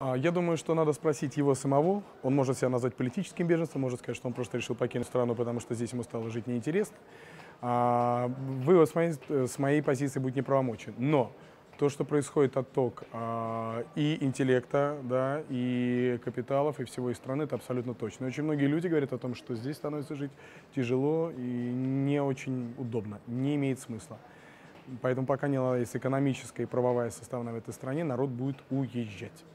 Я думаю, что надо спросить его самого. Он может себя назвать политическим беженцем, может сказать, что он просто решил покинуть страну, потому что здесь ему стало жить неинтересно. Вывод с моей позиции будет неправомочен. Но то, что происходит отток и интеллекта, да, и капиталов, и всего из страны, это абсолютно точно. И очень многие люди говорят о том, что здесь становится жить тяжело и не очень удобно, не имеет смысла. Поэтому пока не наладится экономическая и правовая составная в этой стране, народ будет уезжать.